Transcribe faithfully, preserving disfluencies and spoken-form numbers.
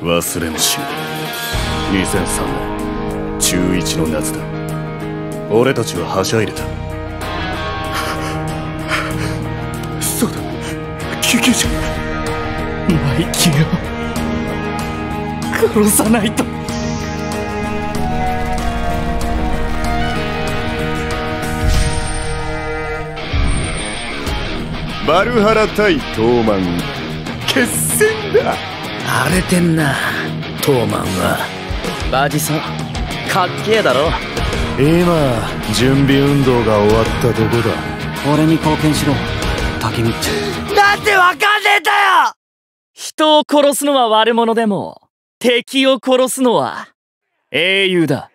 忘れもしない。にせんさんねん中いちの夏だ。俺たちははしゃいでた。そうだ、救急車。 マイキーを殺さないと。 バルハラ対トーマン、決戦だ。 荒れてんなトーマンは。 バジソンかっけえだろ。 今準備運動が終わったとこだ。 俺に貢献しろタケミっち。 なんでわかんねえんだよ。 人を殺すのは悪者でも敵を殺すのは英雄だ。